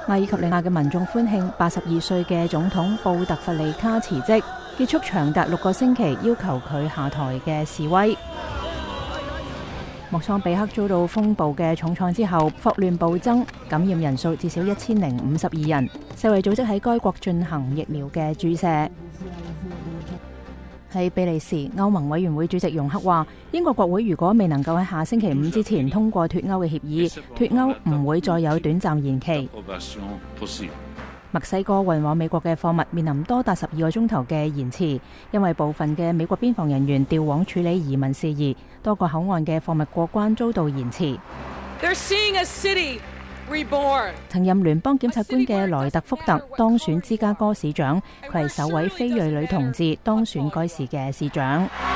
阿爾及利亞嘅民眾歡慶82歲嘅總統布特弗利卡辭職，結束長達6個星期要求佢下台嘅示威。莫桑比克遭到風暴嘅重創之後，霍亂暴增，感染人數至少1052人。世衛組織喺該國進行疫苗嘅注射。喺比利時，歐盟委員會主席容克話，英國國會如果未能夠喺下星期5之前通過脫歐嘅協議，脫歐唔會再有短暫延期。墨西哥運往美國嘅貨物面臨多達12個鐘頭嘅延遲，因為部分嘅美國邊防人員調往處理移民事宜，多個口岸嘅貨物過關遭到延遲。曾任聯邦檢察官嘅萊特福特當選芝加哥市長，佢係首位非裔女同志當選該市嘅市長。